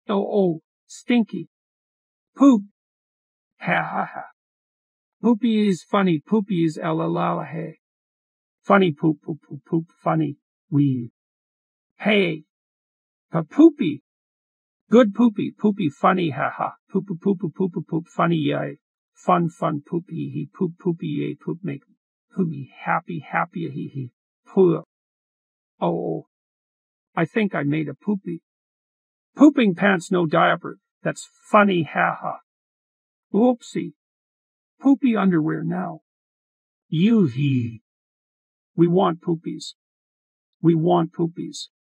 Oh, stinky. Poop. Ha ha ha. Poopy is funny. Poopy is la la la hey. Funny poop poop poop poop. Funny. Wee. Hey. Poopy. Good poopy. Poopy funny. Ha ha. Poop poop poop poop poop poop. Funny yay. Fun poopy he poop poopy yay poop make poopy happy he he. Poop. Oh. I think I made a poopy. Pooping pants no diaper. That's funny, haha. Oopsie. Poopy underwear now. You he. We want poopies. We want poopies.